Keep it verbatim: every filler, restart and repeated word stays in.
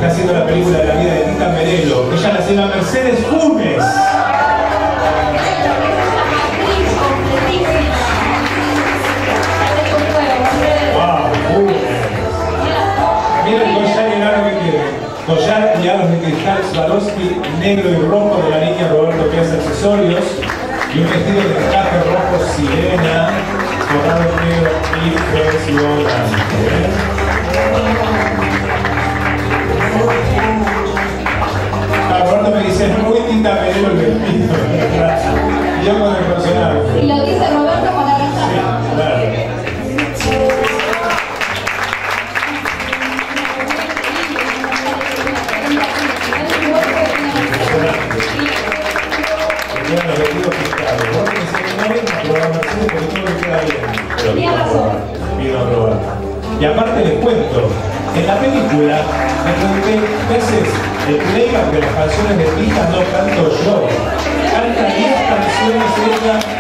está haciendo la película de la vida de Tita Merelo. Ella la señora Mercedes Funes. Wow, Funes. Mira el collar y nada que quiere. Collar y aros de cristal Swarovski negro y rojo de la línea Roberto Piazza Accesorios. Y un vestido de traje rojo sirena, bordado en negro impresionante. Ah, Roberto me dice, es muy Tita Merelo el vestido. Y yo con el personal. Y lo dice Roberto con la casa. Sí, claro. Los vestidos fiscales. Vos tenés que no vengas a probar Mercedes porque todo le queda bien. Tenía razón. Vino a probar. Y aparte les cuento, en la película me pregunté, ¿qué haces? El playback de las canciones de Tita no canto yo. Canta diez canciones ella